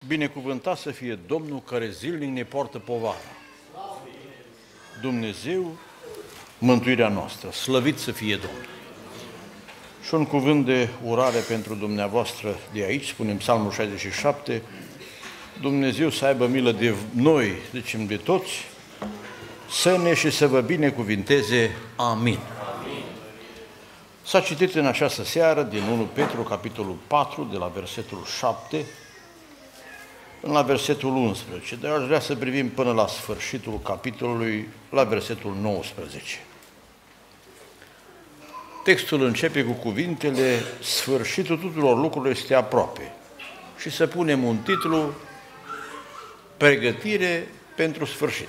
Binecuvântat să fie Domnul care zilnic ne poartă povara. Dumnezeu, mântuirea noastră, slăvit să fie Domnul. Și un cuvânt de urare pentru dumneavoastră de aici, spunem Psalmul 67, Dumnezeu să aibă milă de noi, zicem de toți, să ne și să vă binecuvinteze. Amin. S-a citit în această seară din 1 Petru, capitolul 4, de la versetul 7 până la versetul 11, dar aș vrea să privim până la sfârșitul capitolului, la versetul 19. Textul începe cu cuvintele: sfârșitul tuturor lucrurilor este aproape. Și să punem un titlu: pregătire pentru sfârșit.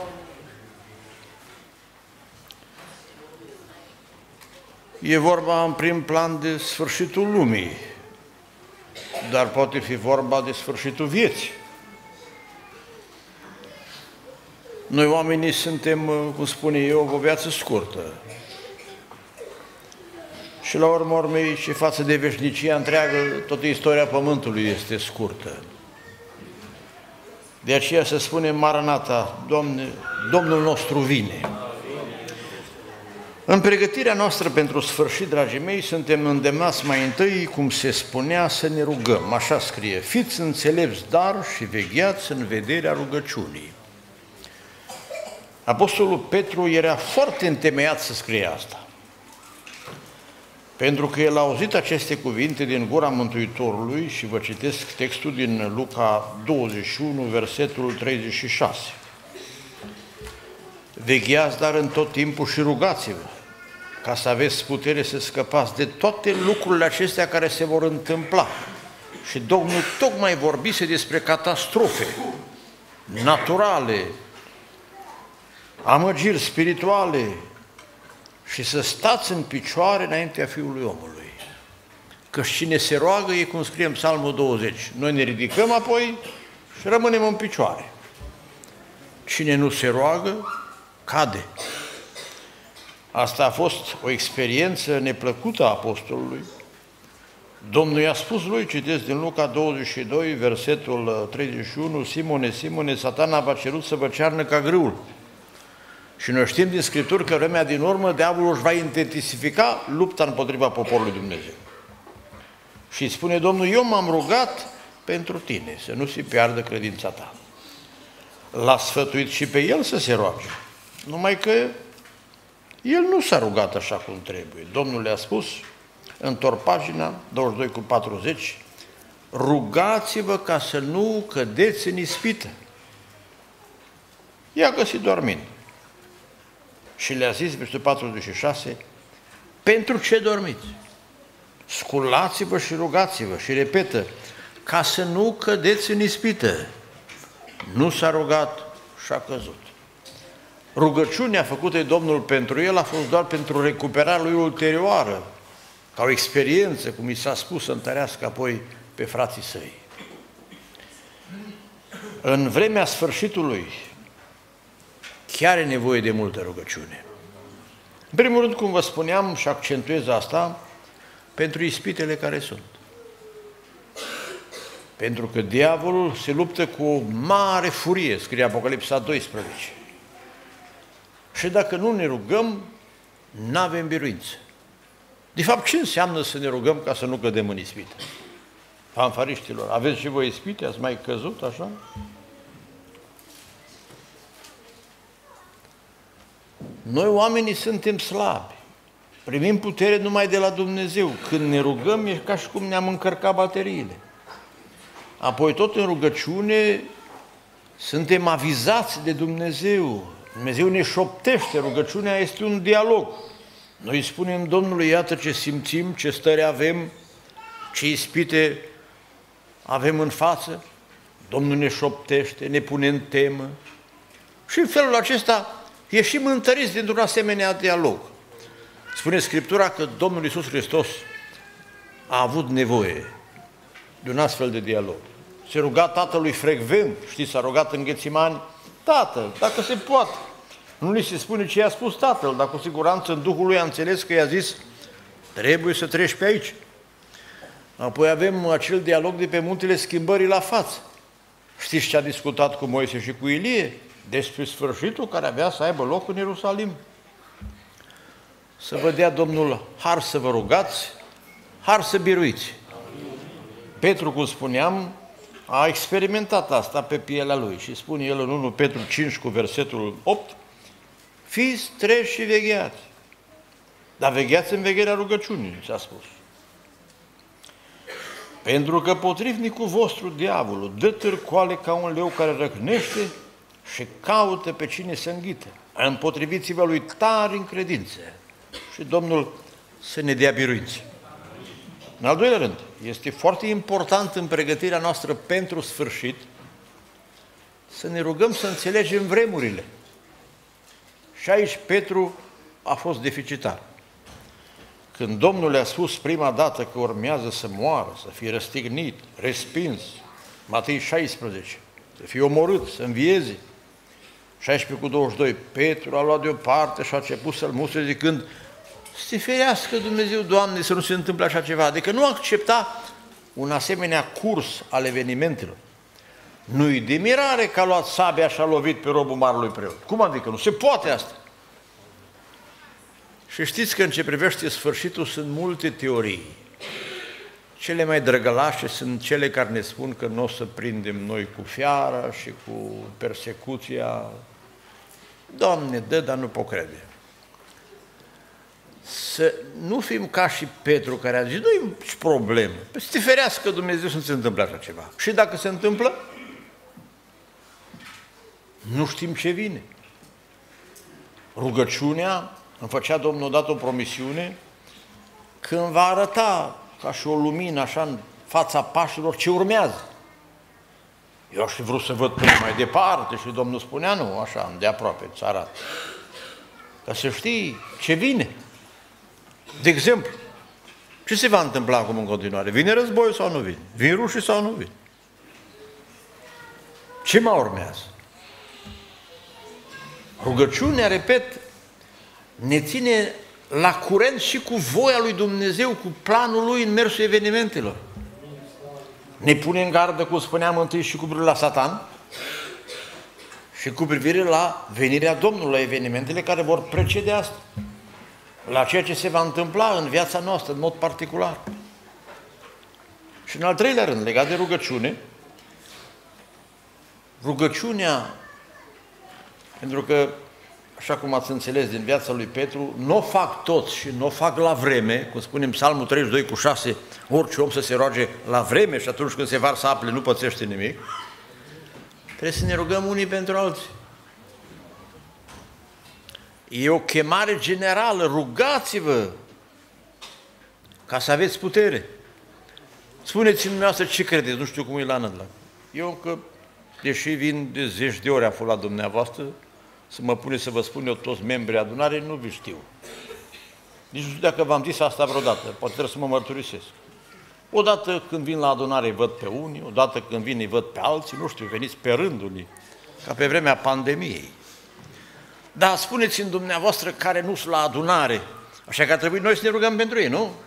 E vorba în prim plan de sfârșitul lumii, dar poate fi vorba de sfârșitul vieții. Noi oamenii suntem, cum spune eu, o viață scurtă. Și la urma urmei, și față de veșnicia întreagă, toată istoria Pământului este scurtă. De aceea se spune Maranata, Domnul nostru vine. În pregătirea noastră pentru sfârșit, dragii mei, suntem îndemnați mai întâi, cum se spunea, să ne rugăm. Așa scrie: fiți înțelepți, dar și vegheați în vederea rugăciunii. Apostolul Petru era foarte întemeiat să scrie asta, pentru că el a auzit aceste cuvinte din gura Mântuitorului și vă citesc textul din Luca 21, versetul 36. Vegheați, dar în tot timpul și rugați-vă, ca să aveți putere să scăpați de toate lucrurile acestea care se vor întâmpla. Și Domnul tocmai vorbise despre catastrofe naturale, amăgiri spirituale, și să stați în picioare înaintea Fiului Omului. Că cine se roagă e cum scrie în Psalmul 20. Noi ne ridicăm apoi și rămânem în picioare. Cine nu se roagă, cade. Asta a fost o experiență neplăcută a apostolului. Domnul i-a spus lui, citesc din Luca 22, versetul 31, Simone, Simone, Satana v-a cerut să vă cearnă ca grâul. Și noi știm din Scripturi că vremea din urmă diavolul își va intensifica lupta împotriva poporului Dumnezeu. Și îi spune Domnul: eu m-am rugat pentru tine, să nu se piardă credința ta. L-a sfătuit și pe el să se roage. Numai că el nu s-a rugat așa cum trebuie. Domnul le-a spus, întorc pagina 22:40, rugați-vă ca să nu cădeți în ispită. I-a găsit dormind. Și le-a zis, versetul 46, pentru ce dormiți? Sculați-vă și rugați-vă. Și repetă, ca să nu cădeți în ispită. Nu s-a rugat și a căzut. Rugăciunea făcută de Domnul pentru el a fost doar pentru recuperarea lui ulterioară, ca o experiență, cum i s-a spus, să întărească apoi pe frații săi. În vremea sfârșitului, chiar e nevoie de multă rugăciune. În primul rând, cum vă spuneam și accentuez asta, pentru ispitele care sunt. Pentru că diavolul se luptă cu o mare furie, scrie Apocalipsa 12. Și dacă nu ne rugăm, n-avem biruință. De fapt, ce înseamnă să ne rugăm ca să nu cădem în ispită? Fanfariștilor, aveți și voi ispite? Ați mai căzut așa? Noi oamenii suntem slabi. Primim putere numai de la Dumnezeu. Când ne rugăm e ca și cum ne-am încărcat bateriile. Apoi tot în rugăciune suntem avizați de Dumnezeu. Dumnezeu ne șoptește, rugăciunea este un dialog. Noi spunem Domnului, iată ce simțim, ce stări avem, ce ispite avem în față. Domnul ne șoptește, ne pune în temă. Și în felul acesta ieșim întăriți dintr-un asemenea dialog. Spune Scriptura că Domnul Iisus Hristos a avut nevoie de un astfel de dialog. Se ruga Tatălui frecvent, știți, s-a rugat în Ghețimani: Tatăl, dacă se poate. Nu li se spune ce i-a spus Tatăl, dar cu siguranță în Duhul lui a înțeles că i-a zis: trebuie să treci pe aici. Apoi avem acel dialog de pe muntele schimbării la față. Știți ce a discutat cu Moise și cu Ilie? Despre sfârșitul care avea să aibă loc în Ierusalim. Să vă dea Domnul har să vă rugați, har să biruiți. Petru, cum spuneam, a experimentat asta pe pielea lui și spune el în 1 Petru 5 cu versetul 8: fiți treji și vegheați. Dar vegheați în vegherea rugăciunii, s-a spus. Pentru că potrivnicul vostru, diavolul, dă târcoale ca un leu care răcnește și caută pe cine să înghite. Împotriviți-vă lui tare în credință și Domnul să ne dea biruință. În al doilea rând, este foarte important în pregătirea noastră pentru sfârșit să ne rugăm să înțelegem vremurile. Și aici Petru a fost deficitar. Când Domnul le-a spus prima dată că urmează să moară, să fie răstignit, respins, Matei 16, să fie omorât, să învieze, 16:22, Petru a luat deoparte și a început să-l mustre zicând: să te ferească Dumnezeu, Doamne, să nu se întâmple așa ceva. Adică nu accepta un asemenea curs al evenimentelor. Nu-i de mirare că a luat sabia și a lovit pe robul marelui preot. Cum adică? Nu se poate asta. Și știți că în ce privește sfârșitul sunt multe teorii. Cele mai drăgălașe sunt cele care ne spun că nu o să prindem noi cu fiara și cu persecuția. Doamne, dă, dar nu pot crede. Să nu fim ca și Petru care a zis: nu-i problemă, să te ferească Dumnezeu să nu se întâmple așa ceva. Și dacă se întâmplă, nu știm ce vine. Rugăciunea, îmi făcea Domnul odată o promisiune, când va arăta ca și o lumină așa în fața pașilor ce urmează. Eu aș fi vrut să văd până mai departe și Domnul spunea: nu, așa, de aproape, îți arată. Ca să știi ce vine. De exemplu, ce se va întâmpla acum în continuare? Vine războiul sau nu vine? Vin rușii sau nu vin? Ce mai urmează? Rugăciunea, repet, ne ține la curent și cu voia lui Dumnezeu, cu planul lui în mersul evenimentelor. Ne pune în gardă, cum spuneam întâi, și cu privire la Satan și cu privire la venirea Domnului, la evenimentele care vor precede asta, la ceea ce se va întâmpla în viața noastră, în mod particular. Și în al treilea rând, legat de rugăciune, rugăciunea, pentru că, așa cum ați înțeles din viața lui Petru, nu o fac toți și nu o fac la vreme, cum spunem Psalmul 32:6, orice om să se roage la vreme și atunci când se varsă apele nu pățește nimic. Trebuie să ne rugăm unii pentru alții. E o chemare generală, rugați-vă ca să aveți putere. Spuneți-mi dumneavoastră ce credeți, nu știu cum e la Nădlac. Eu că, deși vin de 10 de ori am fost la dumneavoastră, să mă pune să vă spun eu toți membrii adunarei, nu vi știu. Nici nu știu dacă v-am zis asta vreodată, poate trebuie să mă mărturisesc. Odată când vin la adunare îi văd pe unii, odată când vin îi văd pe alții, nu știu, veniți pe rândul, ca pe vremea pandemiei. Dar spuneți-mi dumneavoastră care nu sunt la adunare, așa că ar trebui noi să ne rugăm pentru ei, nu?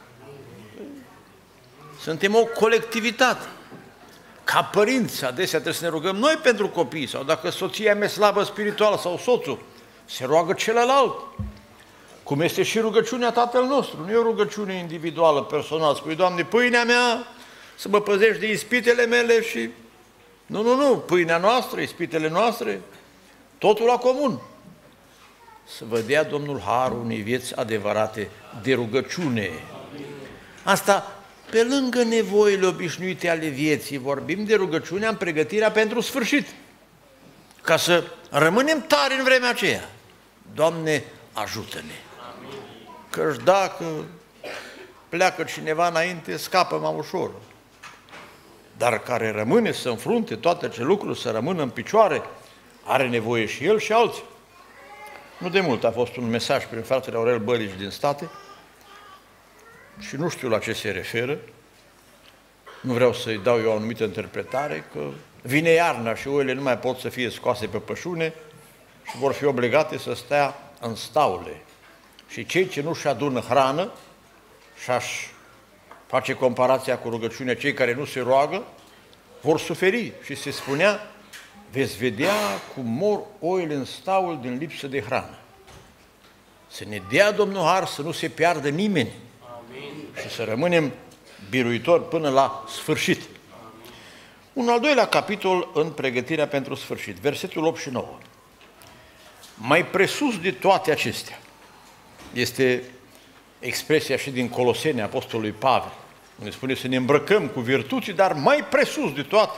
Suntem o colectivitate. Ca părinți, adesea trebuie să ne rugăm noi pentru copii, sau dacă soția mea e slabă spirituală sau soțul, se roagă celălalt. Cum este și rugăciunea Tatăl nostru, nu e o rugăciune individuală, personală. Spui: Doamne, pâinea mea, să mă păzești de ispitele mele și... Nu, pâinea noastră, ispitele noastre, totul la comun. Să vă dea Domnul harul unei vieți adevărate de rugăciune. Asta pe lângă nevoile obișnuite ale vieții, vorbim de rugăciunea în pregătirea pentru sfârșit, ca să rămânem tari în vremea aceea. Doamne, ajută-ne! Căci dacă pleacă cineva înainte, scapă mai ușor. Dar care rămâne să înfrunte toate acele lucruri, să rămână în picioare, are nevoie și el și alții. Nu de mult a fost un mesaj prin fratele Aurel Bărici din State și nu știu la ce se referă, nu vreau să-i dau eu o anumită interpretare, că vine iarna și oile nu mai pot să fie scoase pe pășune și vor fi obligate să stea în staule. Și cei ce nu-și adună hrană, și-aș face comparația cu rugăciunea, cei care nu se roagă, vor suferi și se spunea, veți vedea cum mor oile în staul din lipsă de hrană. Să ne dea Domnul har să nu se piardă nimeni. Amin. Și să rămânem biruitori până la sfârșit. Un al doilea capitol în pregătirea pentru sfârșit, versetul 8 și 9. Mai presus de toate acestea, este expresia și din Coloseni, Apostolului Pavel, unde spune să ne îmbrăcăm cu virtuți, dar mai presus de toate,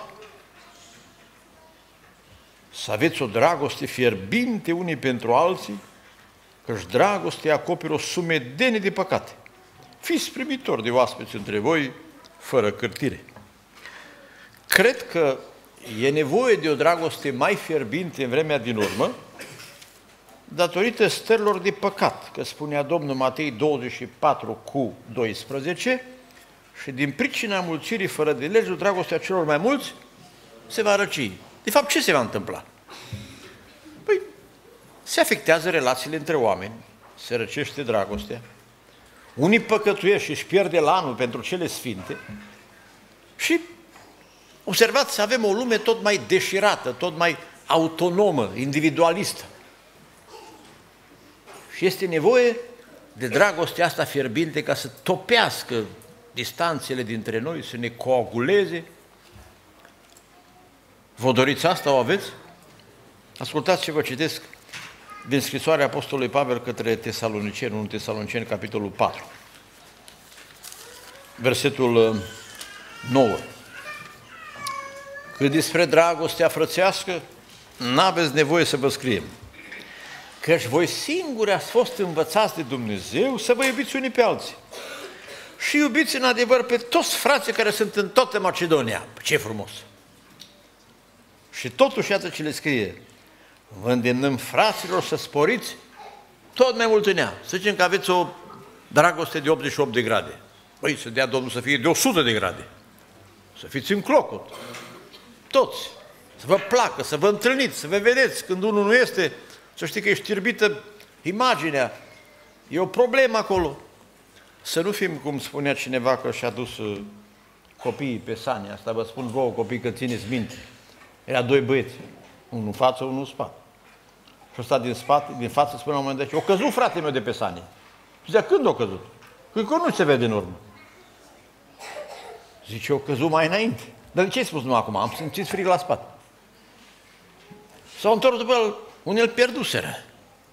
să aveți o dragoste fierbinte unii pentru alții, căci dragostea acoperă o sumedenie de păcate. Fiți primitori de oaspeți între voi, fără cârtire. Cred că e nevoie de o dragoste mai fierbinte în vremea din urmă, datorită stărilor de păcat, că spunea Domnul Matei 24 cu 12, și din pricina mulțirii fără de lege, dragostea celor mai mulți se va răci. De fapt, ce se va întâmpla? Păi, se afectează relațiile între oameni, se răcește dragostea, unii păcătuiesc și își pierde lanul pentru cele sfinte și, observați, avem o lume tot mai deșirată, tot mai autonomă, individualistă. Și este nevoie de dragostea asta fierbinte ca să topească distanțele dintre noi, să ne coaguleze. Vă doriți asta, o aveți? Ascultați ce vă citesc din scrisoarea Apostolului Pavel către Tesaloniceni, 1 Tesaloniceni, capitolul 4, versetul 9. Că despre dragostea frățească n-aveți nevoie să vă scriem, căci voi singuri ați fost învățați de Dumnezeu să vă iubiți unii pe alții. Și iubiți în adevăr pe toți frații care sunt în toată Macedonia. Ce frumos! Și totuși, iată ce le scrie, vă îndemnăm, fraților, să sporiți tot mai mult în ea. Să zicem că aveți o dragoste de 88 de grade. Păi, să dea Domnul să fie de 100 de grade. Să fiți în clocot. Toți. Să vă placă, să vă întâlniți, să vă vedeți. Când unul nu este, să știi că e știrbită imaginea. E o problemă acolo. Să nu fim, cum spunea cineva, că și-a dus copiii pe sani. Asta vă spun vouă, copii, că țineți minte. Era doi băieți, unul în față, unul în spate. Și ăsta din față spune la un moment dat, o căzut frate meu de pe sani. Și zicea, când o căzut? Că nu se vede în urmă. Zice, o căzut mai înainte. Dar de ce ai spus nu acum? Am simțit frig la spate. S-au întors după el, unii îl pierduseră.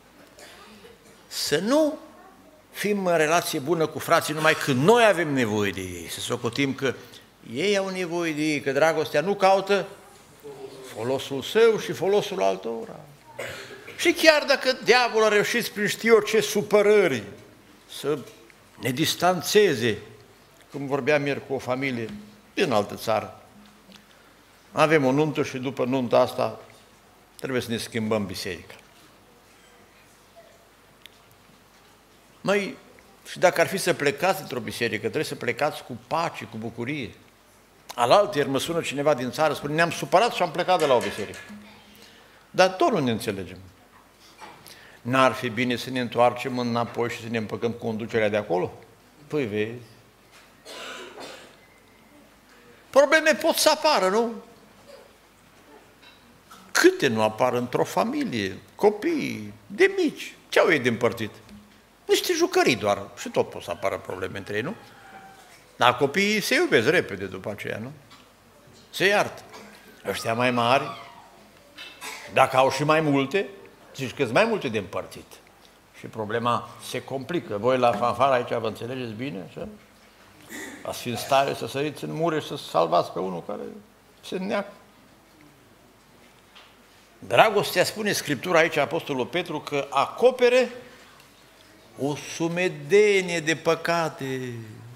Să nu fim în relație bună cu frații numai când noi avem nevoie de ei. Să socotim că ei au nevoie de ei, că dragostea nu caută folosul său și folosul altora. Și chiar dacă diavolul a reușit prin știu eu ce supărări să ne distanțeze, cum vorbeam ieri cu o familie din altă țară, avem o nuntă și după nunta asta trebuie să ne schimbăm biserica. Măi, și dacă ar fi să plecați într-o biserică, trebuie să plecați cu pace, cu bucurie. Alaltăieri mă sună cineva din țară, spune, ne-am supărat și am plecat de la o biserică. Dar tot nu ne înțelegem. N-ar fi bine să ne întoarcem înapoi și să ne împăcăm cu conducerea de acolo? Păi vezi. Probleme pot să apară, nu? Câte nu apar într-o familie, copii, de mici, ce au ei de împărțit? Niște jucării doar și tot pot să apară probleme între ei, nu? Dar copiii se iubesc repede după aceea, nu? Se iartă. Ăștia mai mari, dacă au și mai multe, zici că sunt mai multe de împărțit. Și problema se complică. Voi la fanfară aici vă înțelegeți bine? Așa? Ați fi în stare să săriți în mure și să salvați pe unul care se neacă. Dragostea, spune Scriptura aici, Apostolul Petru, că acopere o sumedenie de păcate.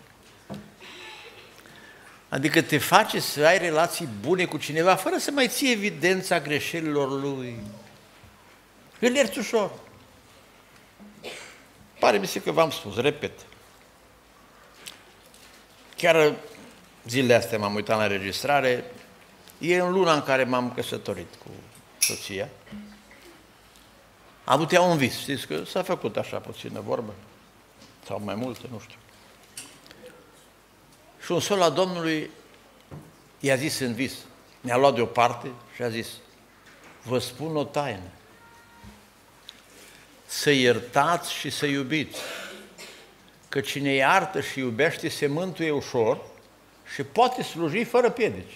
Adică te face să ai relații bune cu cineva fără să mai ții evidența greșelilor lui. Îl ierți ușor. Pare-mi că v-am spus, repet. Chiar zilele astea m-am uitat la înregistrare, e în luna în care m-am căsătorit cu soția. Am avut ea un vis, știți că s-a făcut așa puțină vorbă, sau mai multe, nu știu. Și un sol al Domnului i-a zis în vis, ne-a luat deoparte și a zis, vă spun o taină, să iertați și să iubiți, că cine iartă și iubește se mântuie ușor și poate sluji fără piedici.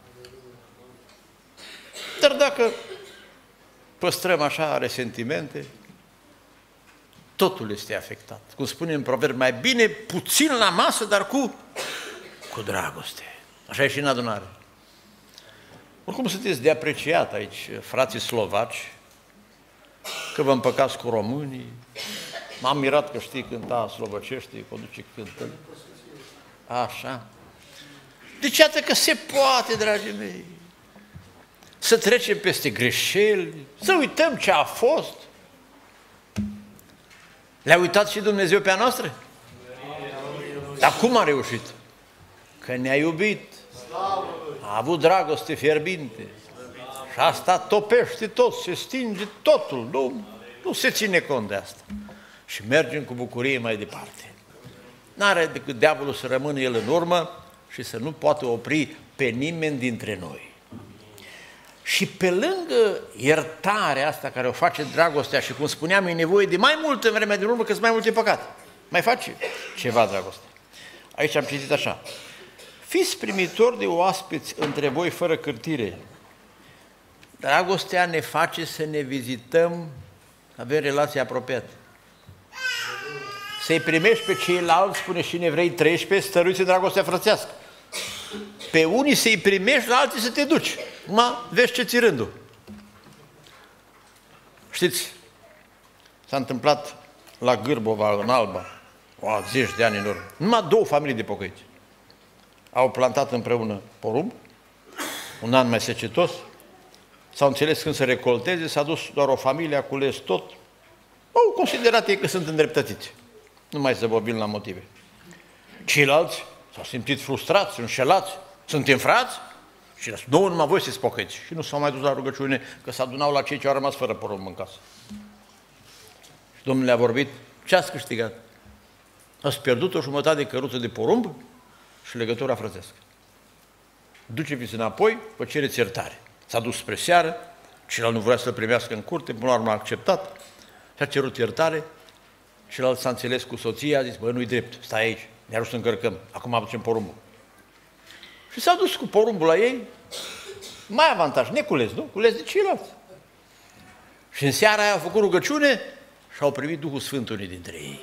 Dar dacă păstrăm așa resentimente, totul este afectat. Cum spune în proverb, mai bine puțin la masă, dar cu dragoste. Așa e și în adunare. Oricum sunteți de apreciat aici, frații slovaci, că vă împăcați cu românii. M-am mirat că știi cânta slovăcește, conduce cântând. Așa. Deci iată că se poate, dragii mei, să trecem peste greșeli, să uităm ce a fost. Le-a uitat și Dumnezeu pe a noastră? Dar cum a reușit? Că ne-a iubit, a avut dragoste fierbinte și asta topește tot, se stinge totul, nu se ține cont de asta. Și mergem cu bucurie mai departe. N-are decât diavolul să rămână el în urmă și să nu poată opri pe nimeni dintre noi. Și pe lângă iertarea asta care o face dragostea și cum spuneam, e nevoie de mai mult în vremea din urmă, că sunt mai multe păcate. Mai face ceva dragoste. Aici am citit așa. Fiți primitori de oaspeți între voi fără cârtire. Dragostea ne face să ne vizităm, avem relații apropiate. Să-i primești pe ceilalți, spune și în Evrei 13, stăruiți în dragostea frățească. Pe unii să-i primești, la alții să te duci. Vezi ce ți rândul. Știți, s-a întâmplat la Gârbova, în Alba, zeci de ani în urmă. Numai 2 familii de pocăiți au plantat împreună porumb, un an mai secetos, s-au înțeles când să recolteze, s-a dus doar o familie, a cules tot, au considerat ei că sunt îndreptățiți. Nu mai să vorbim la motive. Ceilalți s-au simțit frustrați, înșelați, suntem frați? Și nouă numai voi să-ți pocăiți. Și nu s-au mai dus la rugăciune, că s-adunau la cei ce au rămas fără porumb în casă. Și Domnul le-a vorbit, ce ați câștigat? Ați pierdut o jumătate de căruță de porumb și legătura frățească. Duceți-vă înapoi, vă cereți iertare. S-a dus spre seară, celălalt nu vrea să-l primească în curte, până la urmă a acceptat și a cerut iertare. Celălalt s-a înțeles cu soția, a zis, bă, nu-i drept, stai aici, ne ajută să încărcăm, acum aducem porumbul. Și s-a dus cu porumbul la ei, mai avantaj, necules, nu? Cules de ceilalți. Și în seara aia au făcut rugăciune și au primit Duhul Sfânt unii dintre ei.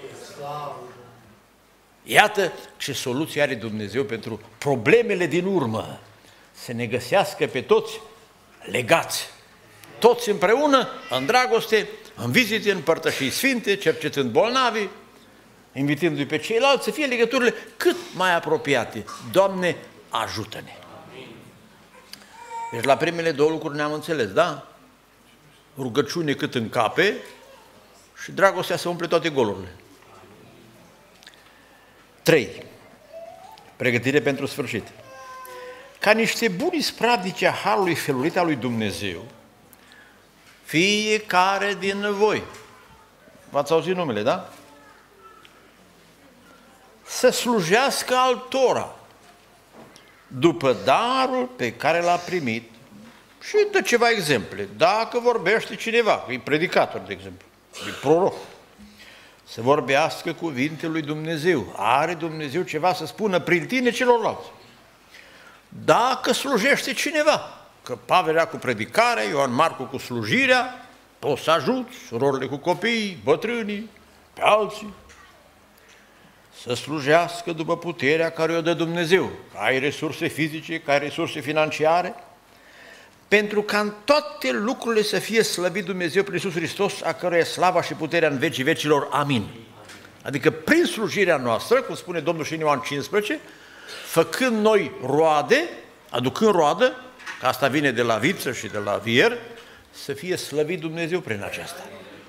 Iată ce soluție are Dumnezeu pentru problemele din urmă. Să ne găsească pe toți legați, toți împreună, în dragoste, în vizite, în părtășii sfinte, cercetând bolnavi, invitându-i pe ceilalți, să fie legăturile cât mai apropiate. Doamne, ajută-ne! Deci la primele 2 lucruri ne-am înțeles, da? Rugăciune cât încape și dragostea să umple toate golurile. 3. Pregătire pentru sfârșit. Ca niște buni spravnici a harului felurit al lui Dumnezeu, fiecare din voi, v-ați auzit numele, da? Să slujească altora după darul pe care l-a primit și dă ceva exemple. Dacă vorbește cineva, e predicator, de exemplu, e proroc, să vorbească cuvintele lui Dumnezeu. Are Dumnezeu ceva să spună prin tine celorlalți. Dacă slujește cineva, că Pavel era cu predicarea, Ioan Marcu cu slujirea, poți să ajuți surorile cu copiii, bătrânii, pe alții. Să slujească după puterea care o dă Dumnezeu, că ai resurse fizice, că ai resurse financiare, pentru ca în toate lucrurile să fie slăvit Dumnezeu prin Iisus Hristos, a căruia e slava și puterea în vecii vecilor. Amin. Adică prin slujirea noastră, cum spune Domnul și în Ioan 15, făcând noi roade, aducând roadă, că asta vine de la viță și de la vier, să fie slăvit Dumnezeu prin aceasta.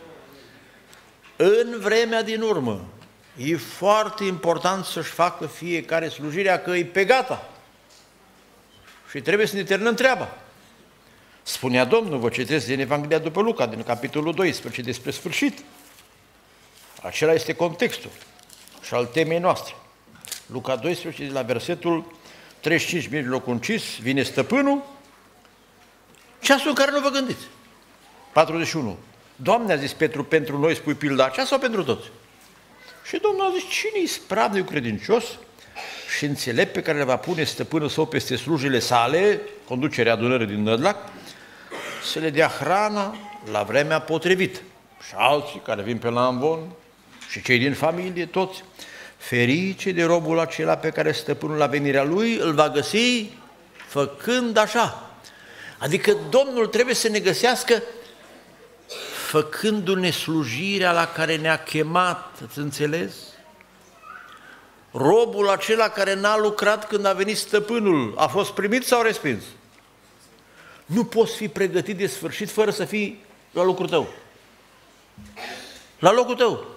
În vremea din urmă, e foarte important să-și facă fiecare slujirea, că e pe gata. Și trebuie să ne terminăm treaba. Spunea Domnul, vă citesc din Evanghelia după Luca, din capitolul 12, despre sfârșit. Acela este contextul și al temei noastre. Luca 12, de la versetul 35 mijloc încis, vine stăpânul, ceasul în care nu vă gândiți. 41. Doamne, a zis Petru, pentru noi spui pilda aceea sau pentru toți? Și Domnul a zis, cine-i ispravnic credincios și înțelept pe care le va pune stăpânul său peste slujile sale, conducerea adunării din Nădlac, să le dea hrana la vremea potrivită. Și alții care vin pe la amvon, și cei din familie, toți, ferice de robul acela pe care stăpânul la venirea lui îl va găsi făcând așa. Adică Domnul trebuie să ne găsească făcându-ne slujirea la care ne-a chemat, ați înțeles? Robul acela care n-a lucrat când a venit stăpânul, a fost primit sau respins? Nu poți fi pregătit de sfârșit fără să fii la locul tău. La locul tău.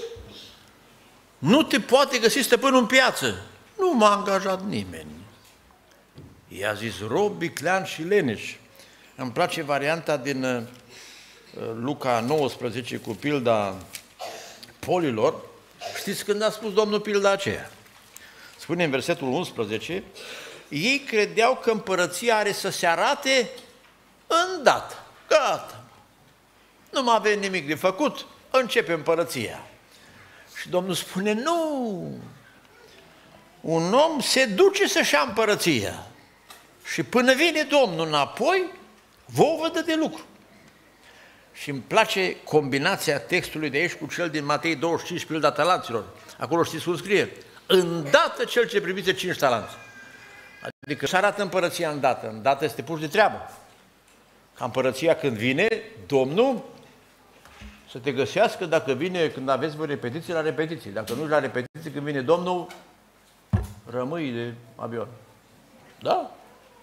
Nu te poate găsi stăpânul în piață. Nu m-a angajat nimeni. I-a zis rob, viclean și leneș. Îmi place varianta din Luca 19 cu pilda polilor. Știți când a spus Domnul pilda aceea? Spune în versetul 11, ei credeau că împărăția are să se arate îndată. Gata. Nu mai avem nimic de făcut, începe împărăția. Și Domnul spune, nu, un om se duce să-și ia împărăția și până vine Domnul înapoi, vouă vă dă de lucru. Și îmi place combinația textului de aici cu cel din Matei 25, pilda talanților. Acolo știți cum scrie? Îndată cel ce primise 5 talanți. Adică se arată împărăția îndată este puși de treabă. Ca împărăția când vine, Domnul să te găsească dacă vine, când aveți voi repetiții, la repetiții. Dacă nu la repetiții, când vine Domnul, rămâi de avion. Da?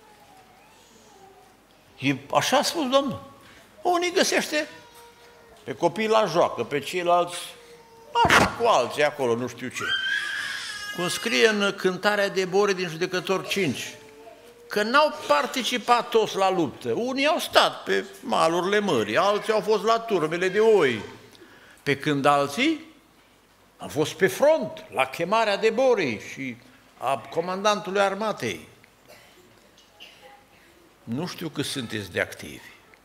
E așa a spus Domnul. Unii găsește pe copii la joacă, pe ceilalți așa cu alții acolo, nu știu ce. Cum scrie în Cântarea de Bore din Judecători 5, că n-au participat toți la luptă. Unii au stat pe malurile mării, alții au fost la turmele de oi, pe când alții au fost pe front, la chemarea de Borii și a comandantului armatei. Nu știu cât sunteți de activi.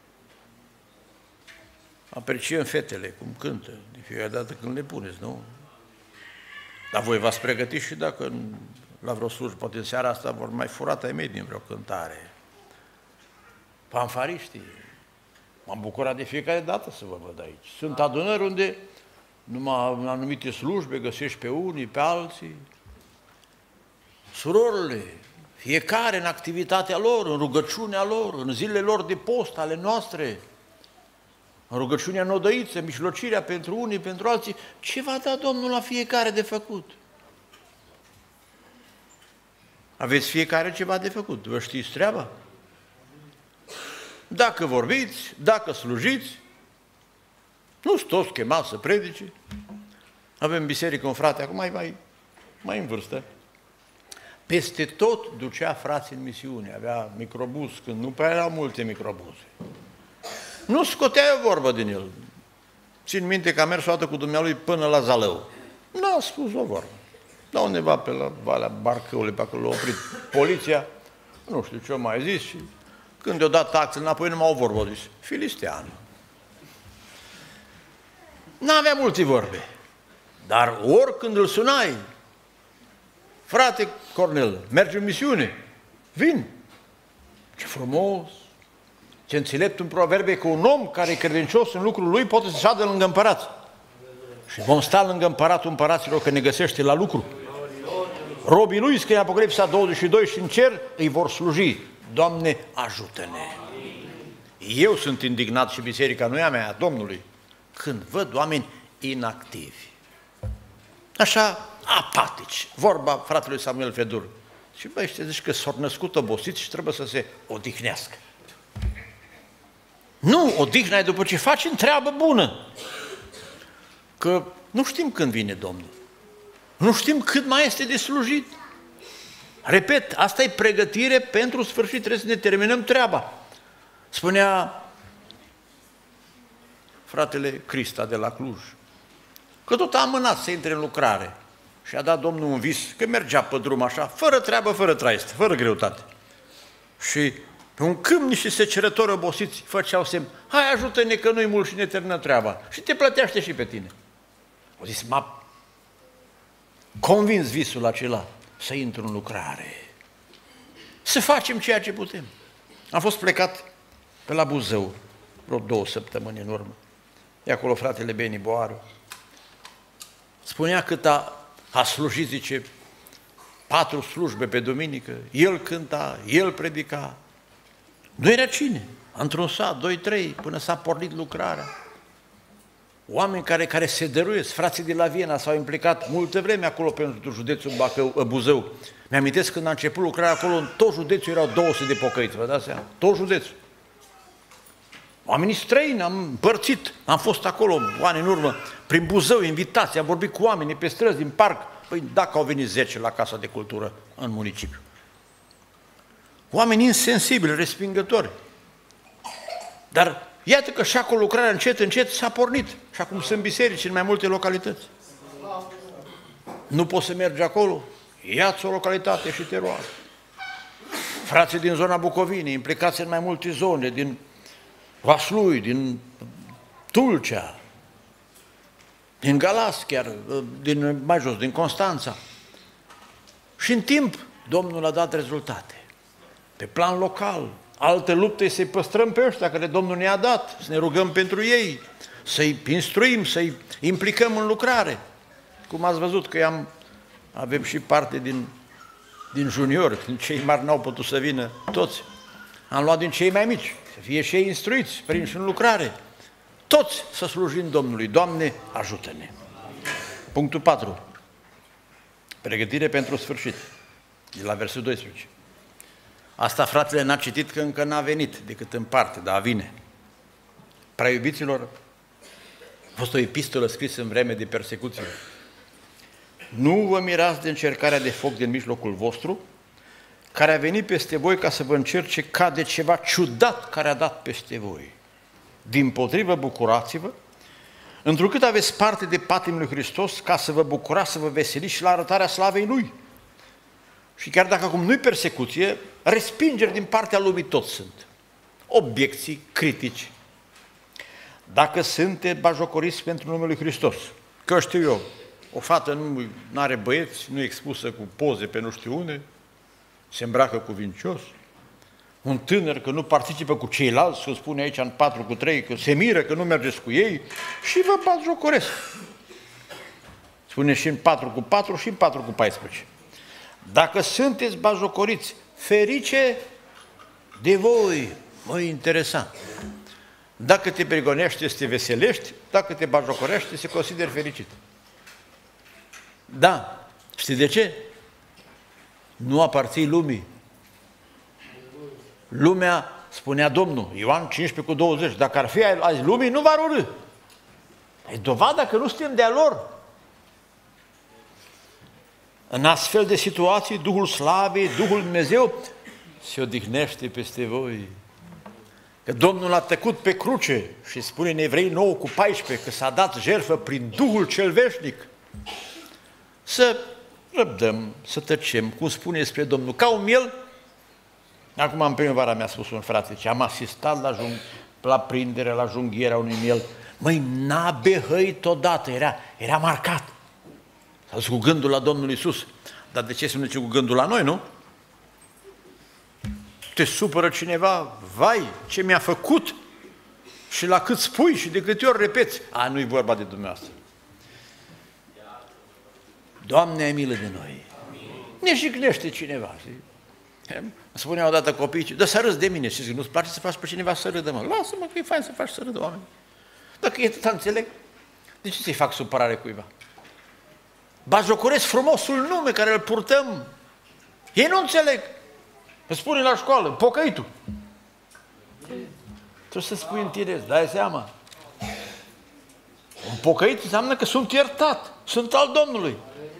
Apreciem fetele cum cântă, de fiecare dată când le puneți, nu? Dar voi v-ați pregătit și dacă la vreo slujbă, poate în seara asta vor mai furat ai mei din vreo cântare. Fanfariștii. M-am bucurat de fiecare dată să vă văd aici. Sunt adunări unde numai în anumite slujbe găsești pe unii, pe alții. Surorile, fiecare în activitatea lor, în rugăciunea lor, în zilele lor de post ale noastre, în rugăciunea nodăiță, mijlocirea pentru unii, pentru alții, ce va da Domnul la fiecare de făcut? Aveți fiecare ceva de făcut, vă știți treaba? Dacă vorbiți, dacă slujiți, nu-s toți chemați să predice. Avem biserică, un frate, acum mai în vârstă. Peste tot ducea frații în misiune, avea microbuz, când nu prea erau multe microbuze. Nu scotea o vorbă din el. Țin minte că a mers o dată cu dumnealui până la Zalău. N-a spus o vorbă. Dar undeva pe la Valea Barcăului, pe acolo, l-a oprit poliția, nu știu ce-o mai zis și când i-a dat taxe înapoi, numai o vorbă, a zis, filistean. N-avea multe vorbe, dar oricând îl sunai, frate Cornel, mergi în misiune, vin. Ce frumos, ce înțelept în proverbe că un om care e credincios în lucrul lui poate să șadă lângă împărați. Și vom sta lângă împăratul împăraților că ne găsește la lucru. Robii lui, scrie Apocalipsa 22, și în cer îi vor sluji. Doamne, ajută-ne! Eu sunt indignat și biserica nu e a mea, a Domnului, când văd oameni inactivi. Așa, apatici. Vorba fratelui Samuel Fedur. Și băi, zici că s-au născut obosiți și trebuie să se odihnească. Nu, odihna e după ce faci întreabă bună. Că nu știm când vine Domnul. Nu știm cât mai este de slujit. Repet, asta e pregătire pentru sfârșit, trebuie să ne terminăm treaba. Spunea fratele Crista de la Cluj, că tot a amânat să intre în lucrare. și a dat Domnul un vis, că mergea pe drum așa, fără treabă, fără traistă, fără greutate. Și pe un câmp niște secerători obosiți făceau semn, hai ajută-ne că nu-i mult și ne termină treaba. Și te plătește și pe tine. O zis, m-a convins visul acela să intru în lucrare. Să facem ceea ce putem. Am fost plecat pe la Buzău, vreo 2 săptămâni în urmă. E acolo fratele Beni Boaru. Spunea cât a slujit, zice, 4 slujbe pe duminică, el cânta, el predica. Nu era cine, într-un sat, 2-3, până s-a pornit lucrarea. Oameni care se dăruiesc, frații de la Viena s-au implicat multă vreme acolo pentru județul Buzău. Mi-amintesc când a început lucrarea acolo, în tot județul erau 200 de pocăiți, vă dați seama, tot județul. Oamenii străini, am împărțit, am fost acolo ani în urmă, prin Buzău, invitați, am vorbit cu oamenii pe străzi, din parc. Păi dacă au venit 10 la Casa de Cultură în municipiu. Oameni insensibili, respingători. Dar iată că și acolo lucrarea încet, încet s-a pornit. Și acum sunt biserici în mai multe localități. Nu poți să mergi acolo, ia-ți o localitate și te roagă. Frații din zona Bucovinei, implicați în mai multe zone, din Vaslui, din Tulcea, din Galați chiar, din mai jos, din Constanța. Și în timp Domnul a dat rezultate. Pe plan local, altă luptă e să-i păstrăm pe ăștia care Domnul ne-a dat, să ne rugăm pentru ei, să-i instruim, să-i implicăm în lucrare. Cum ați văzut că avem și parte din juniori, din cei mari n-au putut să vină toți. Am luat din cei mai mici, să fie și ei instruiți, prinși în lucrare. Toți să slujim Domnului. Doamne, ajută-ne! Punctul 4. Pregătire pentru sfârșit. De la versetul 12. Asta, fratele, n-a citit că încă n-a venit, decât în parte, dar vine. Prea iubiților, a fost o epistolă scrisă în vreme de persecuție. Nu vă mirați de încercarea de foc din mijlocul vostru, care a venit peste voi ca să vă încerce ca de ceva ciudat care a dat peste voi. Dimpotrivă, bucurați-vă, întrucât aveți parte de patimile lui Hristos, ca să vă bucurați, să vă veseliți și la arătarea slavei Lui. Și chiar dacă acum nu-i persecuție, respingeri din partea lumii tot sunt. Obiecții, critici. Dacă sunteți bajocoriți pentru numele lui Hristos, că știu eu, o fată nu are băieți, nu e expusă cu poze pe nu știu unde, se îmbracă cuvincios, un tânăr că nu participă cu ceilalți, că spune aici în 4-3, că se miră că nu mergeți cu ei și vă batjocoresc. Spune și în 4-4 și în 4-14. Dacă sunteți batjocoriți, ferice de voi, măi, interesant. Dacă te prigonești, te veselești, dacă te batjocorești, se consideri fericit. Da, știi de ce? Nu aparții lumii. Lumea, spunea Domnul, Ioan 15:20, dacă ar fi azi lumii, nu v-ar urâ. E dovada că nu suntem de-a lor. În astfel de situații, Duhul Slavei, Duhul Dumnezeu se odihnește peste voi. Că Domnul a tăcut pe cruce și spune în Evrei 9:14 că s-a dat jertfă prin Duhul cel veșnic. Să răbdăm, să tăcem, cum spune despre Domnul, ca un miel. Acum în primăvara mi-a spus un frate, ce am asistat la prindere, la junghierea unui miel. Măi, n-a behăit odată, era marcat. S-a dus cu gândul la Domnul Iisus. Dar de ce se duce cu gândul la noi, nu? Te supără cineva, vai, ce mi-a făcut și la cât spui și de câte ori repeți. Nu-i vorba de dumneavoastră. Doamne, ai milă de noi. Ne jignește cineva, știi? Spunea odată copiii, dă să râzi de mine. Și zic, nu-ți place să faci pe cineva să râdă, mă? Lasă-mă că e fain să faci să râdă oameni. Dacă e atâta înțeleg, de ce să-i fac supărare cuiva? Batjocoresc frumosul nume care îl purtăm. Ei nu înțeleg. Îți spune la școală, pocăitul. Trebuie să spui în tine, dai seama. Un pocăit înseamnă că sunt iertat, sunt al Domnului.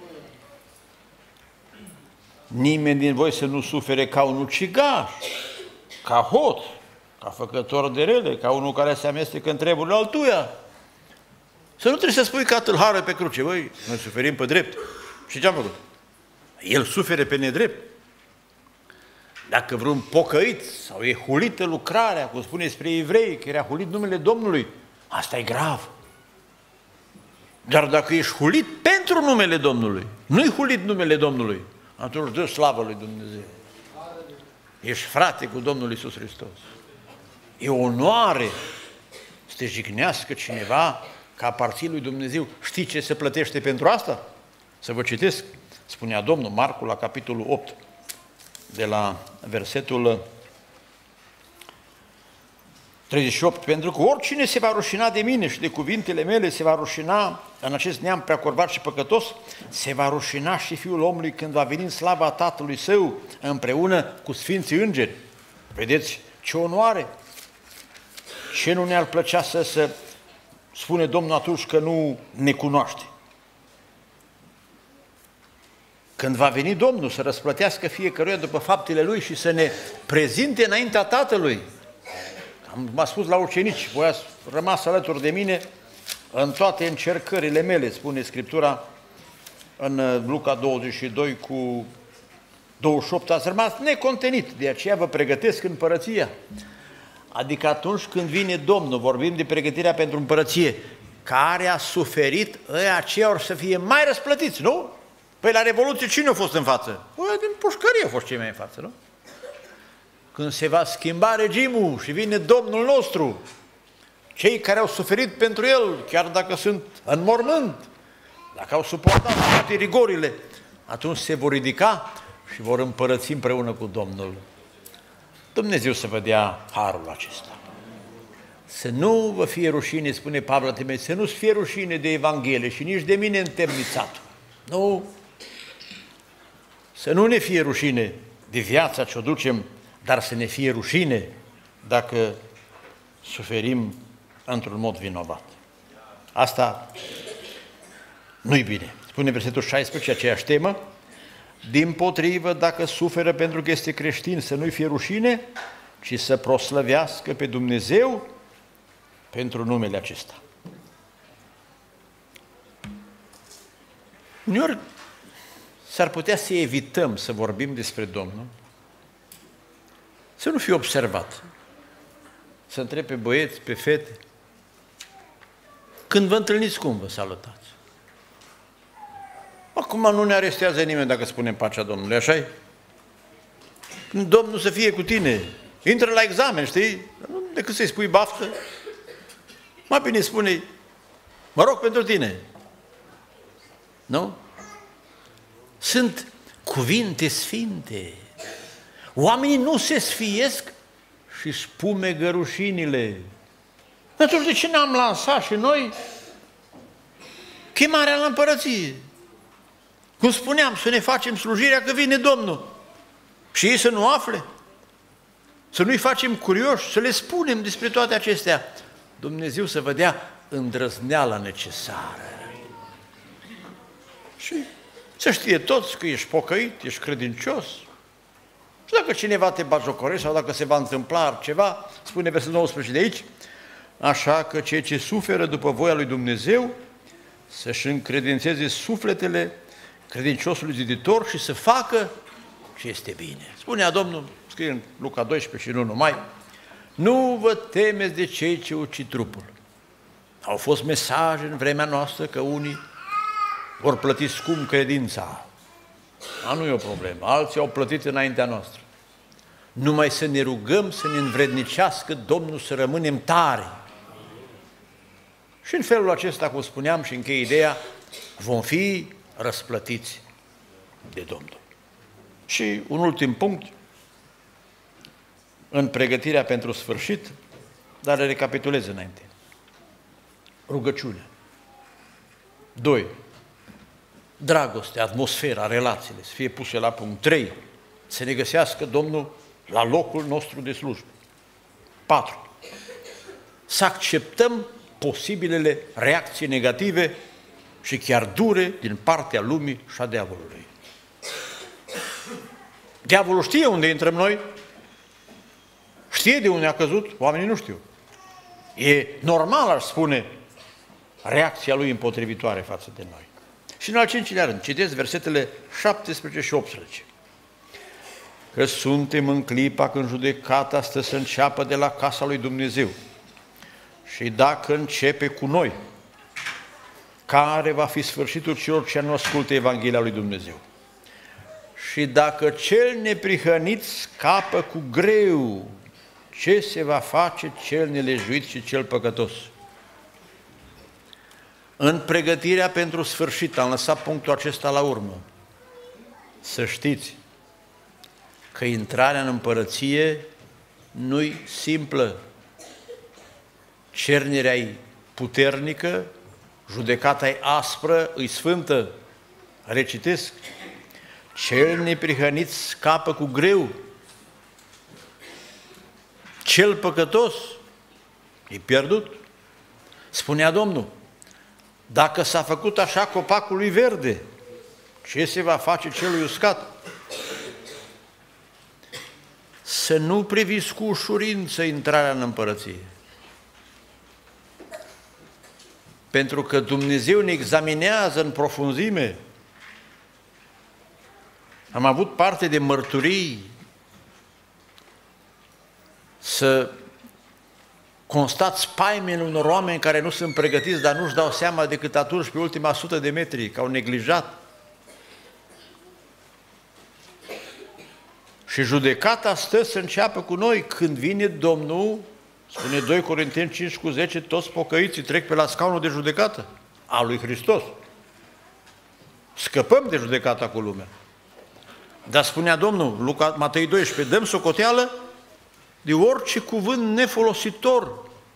Nimeni din voi să nu sufere ca un ucigaș, ca hoț, ca făcător de rele, ca unul care se amestecă în treburile altuia. Să nu trebuie să spui ca tâlhară pe cruce, băi, noi suferim pe drept. Și ce-am făcut? El sufere pe nedrept. Dacă vreun pocăit sau e hulită lucrarea, cum spune spre evrei, că era hulit numele Domnului, asta e grav. Dar dacă ești hulit pentru numele Domnului, nu-i hulit numele Domnului, atunci dă slavă lui Dumnezeu. Ești frate cu Domnul Iisus Hristos. E onoare să te jignească cineva că aparții lui Dumnezeu. Știi ce se plătește pentru asta? Să vă citesc. Spunea Domnul Marcu la capitolul 8, de la versetul 38, pentru că oricine se va rușina de mine și de cuvintele mele, se va rușina în acest neam preacorbat și păcătos, se va rușina și Fiul omului când va veni în slava Tatălui Său împreună cu Sfinții Îngeri. Vedeți ce onoare! Ce nu ne-ar plăcea să spune Domnul atunci că nu ne cunoaște? Când va veni Domnul să răsplătească fiecăruia după faptele Lui și să ne prezinte înaintea Tatălui. M-a spus la ucenici, voi ați rămas alături de mine în toate încercările mele, spune Scriptura în Luca 22 cu 28, ați rămas necontenit, de aceea vă pregătesc împărăția. Adică atunci când vine Domnul, vorbim de pregătirea pentru împărăție, care a suferit, aceia or să fie mai răsplătiți, nu? Păi la Revoluție cine a fost în față? Din pușcărie au fost cei mai în față, nu? Când se va schimba regimul și vine Domnul nostru, cei care au suferit pentru El, chiar dacă sunt în mormânt, dacă au suportat toate rigorile, atunci se vor ridica și vor împărăți împreună cu Domnul. Dumnezeu să vă dea harul acesta. Să nu vă fie rușine, spune Pavel la Timotei, să nu-ți fie rușine de Evanghelie și nici de mine întemnițat. Nu. Să nu ne fie rușine de viața ce o ducem, dar să ne fie rușine dacă suferim într-un mod vinovat. Asta nu-i bine. Spune versetul 16, aceeași temă, dimpotrivă, dacă suferă pentru că este creștin, să nu-i fie rușine, ci să proslăvească pe Dumnezeu pentru numele acesta. Uneori s-ar putea să evităm să vorbim despre Domnul, să nu fie observat, să întreb pe băieți, pe fete, când vă întâlniți, cum vă salutați? Acum nu ne arestează nimeni dacă spunem pacea Domnului, așa-i? Când Domnul să fie cu tine, intră la examen, știi? Decât să-i spui baftă, mai bine spune, mă rog pentru tine. Nu? Sunt cuvinte sfinte. Oamenii nu se sfiesc și își pumegă rușinile. Atunci de ce ne-am lansat și noi chemarea la împărăție? Cum spuneam, să ne facem slujirea că vine Domnul. Și ei să nu afle. Să nu-i facem curioși, să le spunem despre toate acestea. Dumnezeu să vă dea îndrăzneala necesară. Și să știe toți că ești pocăit, ești credincios. Și dacă cineva te batjocorește sau dacă se va întâmpla ceva, spune versetul 19 de aici, așa că cei ce suferă după voia lui Dumnezeu să-și încredințeze sufletele credinciosului ziditor și să facă ce este bine. Spunea Domnul, scrie în Luca 12 și nu numai, nu vă temeți de cei ce ucid trupul. Au fost mesaje în vremea noastră că unii vor plăti scump credința. Nu e o problemă, alții au plătit înaintea noastră. Numai să ne rugăm să ne învrednicească Domnul să rămânem tare. Și în felul acesta, cum spuneam și închei ideea, vom fi răsplătiți de Domnul. Și un ultim punct, în pregătirea pentru sfârșit, dar le recapitulez înainte. Rugăciunea. 2. Dragoste, atmosfera, relațiile, să fie puse la punct. 3. Să ne găsească Domnul la locul nostru de slujbă. 4. Să acceptăm posibilele reacții negative și chiar dure din partea lumii și a diavolului. Diavolul știe unde intrăm noi, știe de unde a căzut, oamenii nu știu. E normal, aș spune, reacția lui împotrivitoare față de noi. Și în al cincilea rând, citesc versetele 17 și 18. Că suntem în clipa când judecata stă să înceapă de la casa lui Dumnezeu. Și dacă începe cu noi, care va fi sfârșitul celor ce nu ascultă Evanghelia lui Dumnezeu? Și dacă cel neprihănit scapă cu greu, ce se va face cel nelejuit și cel păcătos? În pregătirea pentru sfârșit, am lăsat punctul acesta la urmă. Să știți că intrarea în împărăție nu-i simplă. Cernerea-i puternică, judecata-i aspră, îi sfântă. Recitesc. Cel neprihănit scapă cu greu. Cel păcătos e pierdut. Spunea Domnul, dacă s-a făcut așa copacului verde, ce se va face celui uscat? Să nu priviți cu ușurință intrarea în împărăție. Pentru că Dumnezeu ne examinează în profunzime. Am avut parte de mărturii să constat spaimele unor oameni care nu sunt pregătiți, dar nu-și dau seama decât atunci, pe ultima 100 de metri, că au neglijat. Și judecata stă să înceapă cu noi când vine Domnul, spune 2 Corinteni 5:10, toți pocăiții trec pe la scaunul de judecată a lui Hristos. Scăpăm de judecata cu lumea. Dar spunea Domnul, Matei 12, dăm socoteală de orice cuvânt nefolositor.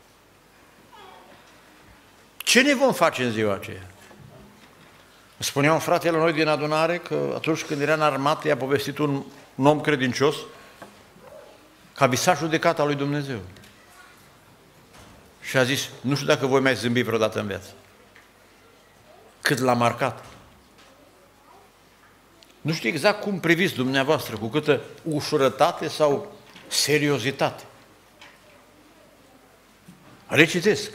Ce ne vom face în ziua aceea? Spunea un frate la noi din adunare că atunci când era în armată i-a povestit un om credincios că a visat judecata lui Dumnezeu. Și a zis, nu știu dacă voi mai zâmbi vreodată în viață. Cât l-a marcat. Nu știu exact cum priviți dumneavoastră, cu câtă ușurătate sau seriozitate. Recitesc.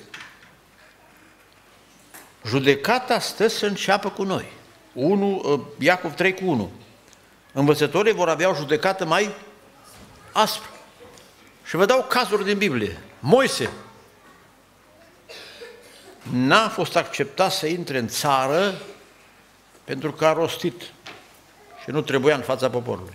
Judecata stă să înceapă cu noi. Iacov 3:1. Învățătorii vor avea o judecată mai aspră. Și vă dau cazuri din Biblie. Moise n-a fost acceptat să intre în țară pentru că a rostit și nu trebuia în fața poporului.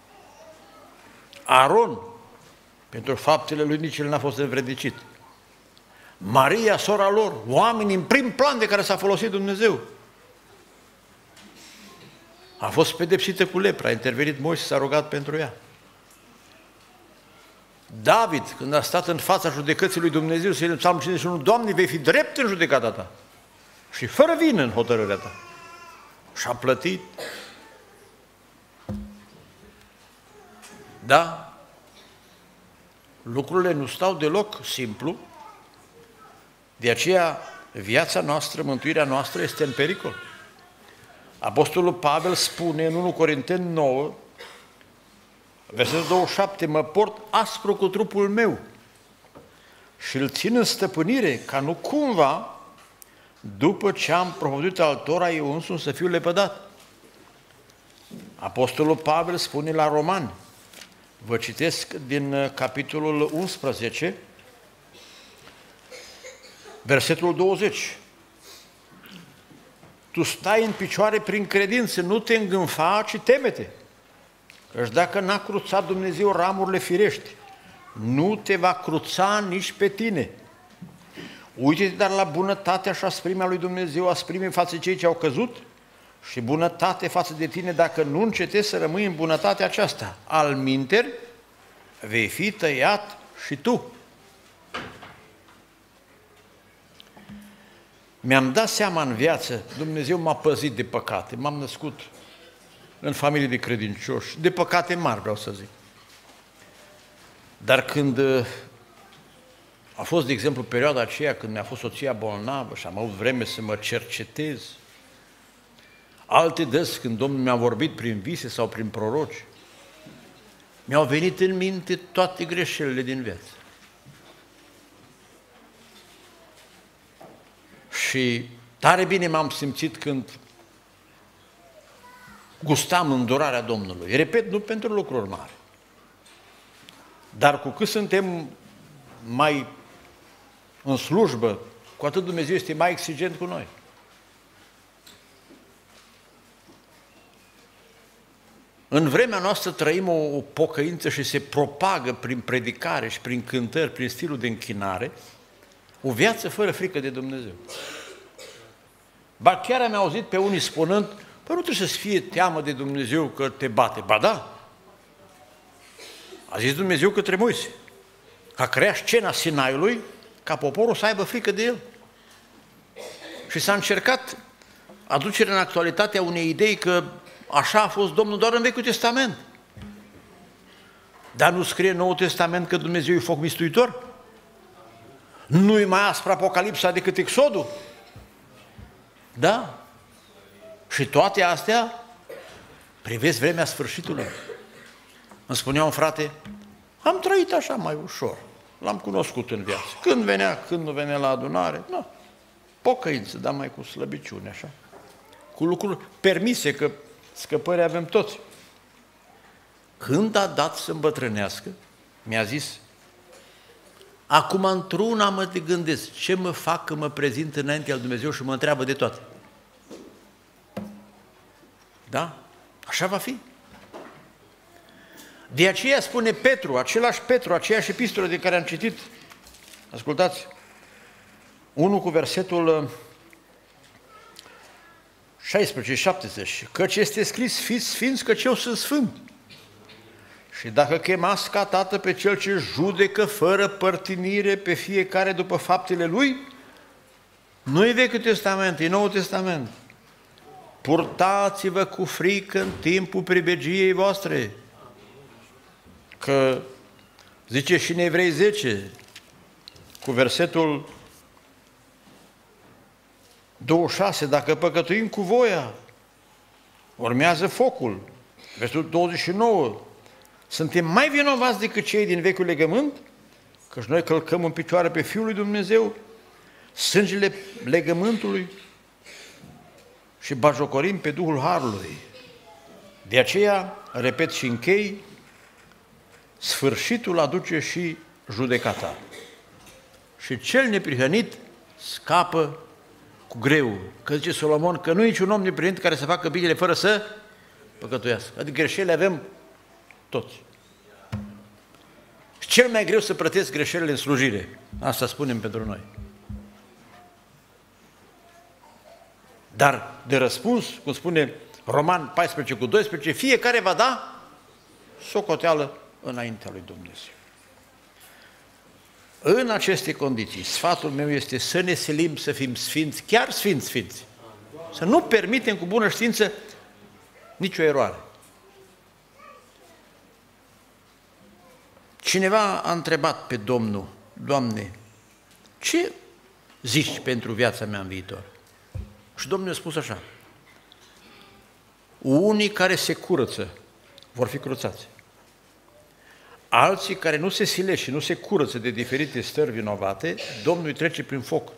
Aron, pentru faptele lui nici el n-a fost învrednicit. Maria, sora lor, oameni în prim plan de care s-a folosit Dumnezeu. A fost pedepsită cu lepra, a intervenit Moise, s-a rugat pentru ea. David, când a stat în fața judecății lui Dumnezeu, se în Psalmul 51, Doamne, vei fi drept în judecata ta și fără vină în hotărârea ta. Și a plătit. Da, lucrurile nu stau deloc simplu, de aceea viața noastră, mântuirea noastră este în pericol. Apostolul Pavel spune în 1 Corinteni 9, versetul 27, mă port aspru cu trupul meu și îl țin în stăpânire, ca nu cumva, după ce am propovăduit altora, eu însumi să fiu lepădat. Apostolul Pavel spune la Romani, vă citesc din capitolul 11, versetul 20. Tu stai în picioare prin credință, nu te îngânfa, ci teme-te. Căci dacă n-a cruțat Dumnezeu ramurile firești, nu te va cruța nici pe tine. Uite-te dar la bunătatea și asprimea lui Dumnezeu, asprime față de cei ce au căzut și bunătate față de tine dacă nu încetezi să rămâi în bunătatea aceasta. Alminteri, vei fi tăiat și tu. Mi-am dat seama în viață, Dumnezeu m-a păzit de păcate, m-am născut în familie de credincioși, de păcate mari, vreau să zic. Dar când a fost, de exemplu, perioada aceea când mi-a fost soția bolnavă și am avut vreme să mă cercetez, alte dăți când Domnul mi-a vorbit prin vise sau prin proroci, mi-au venit în minte toate greșelile din viață. Și tare bine m-am simțit când gustam îndurarea Domnului. Repet, nu pentru lucruri mari. Dar cu cât suntem mai în slujbă, cu atât Dumnezeu este mai exigent cu noi. În vremea noastră trăim o pocăință și se propagă prin predicare și prin cântări, prin stilul de închinare, o viață fără frică de Dumnezeu. Ba chiar am auzit pe unii spunând, păi nu trebuie să-ți fie teamă de Dumnezeu că te bate. Ba da! A zis Dumnezeu către Moise, că a creat scena Sinaiului ca poporul să aibă frică de el. Și s-a încercat aducerea în actualitate a unei idei că așa a fost Domnul doar în Vechiul Testament. Dar nu scrie în Noul Testament că Dumnezeu e foc mistuitor? Nu-i mai aspră Apocalipsa decât Exodul? Da. Și toate astea privesc vremea sfârșitului. Îmi spunea un frate, am trăit așa mai ușor, l-am cunoscut în viață. Când venea, când nu venea la adunare, nu. Pocăință, dar mai cu slăbiciune, așa. Cu lucruri permise, că scăpări avem toți. Când a dat să îmbătrânească, mi-a zis, acum într-una mă te gândesc, ce mă fac că mă prezint înaintea lui Dumnezeu și mă întreabă de toate. Da? Așa va fi. De aceea spune Petru, același Petru, aceeași epistolă de care am citit, ascultați, 1 cu versetul 16-17, căci este scris, fiți sfinți, căci eu sunt sfânt. Și dacă chemați ca tată pe cel ce judecă fără părtinire pe fiecare după faptele lui, nu e Vechiul Testament, e Noul Testament. Purtați-vă cu frică în timpul pribegiei voastre. Că zice și în Evrei 10, cu versetul 26, dacă păcătuim cu voia, urmează focul. Versetul 29, suntem mai vinovați decât cei din vechiul legământ, căci noi călcăm în picioare pe Fiul lui Dumnezeu, sângele legământului și bajocorim pe Duhul Harului. De aceea, repet și închei, sfârșitul aduce și judecata. Și cel neprihănit scapă cu greu. Că zice Solomon că nu e niciun om neprihănit care să facă binele fără să păcătuiască. Adică greșelile avem toți. Și cel mai greu să plătesc greșelile în slujire. Asta spunem pentru noi. Dar de răspuns, cum spune Roman 14 cu 12, fiecare va da socoteală înaintea lui Dumnezeu. În aceste condiții, sfatul meu este să ne silim să fim sfinți, chiar sfinți. Să nu permitem cu bună știință nicio eroare. Cineva a întrebat pe Domnul, Doamne, ce zici pentru viața mea în viitor? Și Domnul a spus așa, unii care se curăță vor fi curățați. Alții care nu se silesc și nu se curăță de diferite stări vinovate, Domnul îi trece prin foc.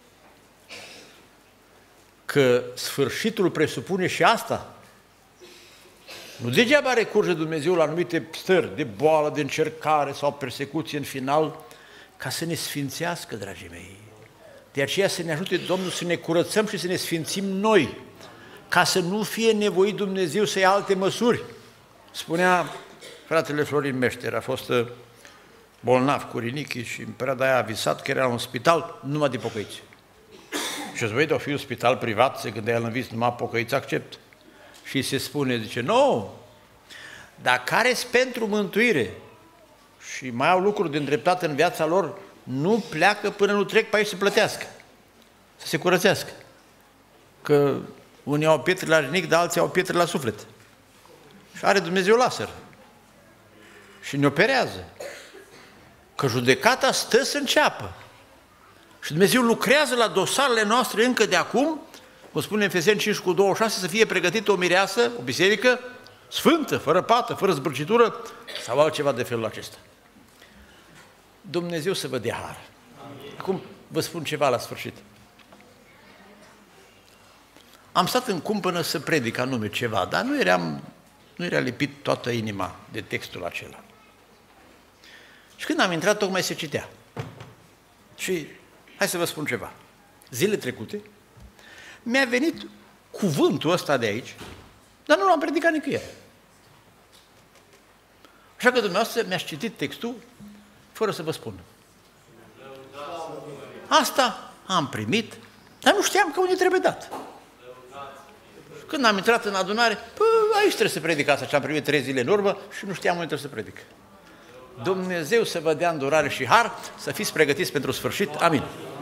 Că sfârșitul presupune și asta. Nu degeaba recurge Dumnezeu la anumite stări de boală, de încercare sau persecuție în final, ca să ne sfințească, dragii mei. De aceea să ne ajute Domnul să ne curățăm și să ne sfințim noi, ca să nu fie nevoit Dumnezeu să ia alte măsuri. Spunea fratele Florin Meșter, a fost bolnav cu rinichi și în perioada aia a visat că era un spital numai de pocăiți. Și îți văd, o fi un spital privat, se gândea el în vis, numai pocăiți accept. Și se spune, zice, nu, dar care-s pentru mântuire și mai au lucruri de îndreptate în viața lor, nu pleacă până nu trec pe aici să plătească, să se curățească. Că unii au pietre la rinic, dar alții au pietre la suflet. Și are Dumnezeu laser. Și ne operează. Că judecata stă să înceapă. Și Dumnezeu lucrează la dosarele noastre încă de acum, cum spune în Efeseni 5 cu 26, să fie pregătită o mireasă, o biserică sfântă, fără pată, fără zbârcitură sau altceva de felul acesta. Dumnezeu să vă dea har. Acum vă spun ceva la sfârșit. am stat în cumpănă să predic anume ceva, dar nu era lipit toată inima de textul acela. Și când am intrat, tocmai se citea. Și hai să vă spun ceva. Zile trecute mi-a venit cuvântul ăsta de aici, dar nu l-am predicat nicăieri. Așa că dumneavoastră mi-ați citit textul fără să vă spun. Asta am primit, dar nu știam că unde trebuie dat. Când am intrat în adunare, aici trebuie să predic asta ce am primit 3 zile în urmă și nu știam unde trebuie să predic. Dumnezeu să vă dea îndurare și har, să fiți pregătiți pentru sfârșit. Amin.